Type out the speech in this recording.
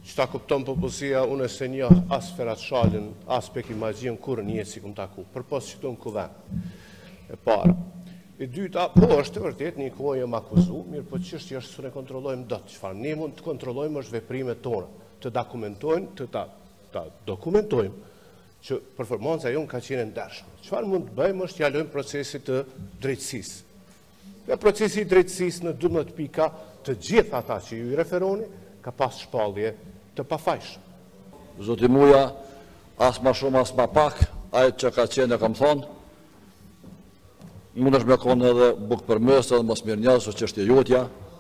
Qëta kupton popullsia, unë se një as Ferhat Shalin, as Pek Imagjin, kur një si kum taku, për pos që të në kuvend. E para. E dyta, po është të vërtet një kohë jam akuzu, mirë po çështja është se ne kontrollojmë dot. Çfarë ne mund të kontrollojmë është veprimet tona, të dokumentojmë, ta dokumentojmë që performanca jonë ka qenë ndershme. Çfarë mund të bëjmë është t'ja lojmë procesit të drejtësisë. Nga procesi i drejtësisë në 12 pika, të gjithë ata që ju i referoni, ka pas shpallje të pafajshme. Zoti Muja, as ma shumë as ma pak, ajtë që ka qenë e kam thonë, mund është me konë edhe bukë për mësë edhe mos mirë njësë, që është e jotja,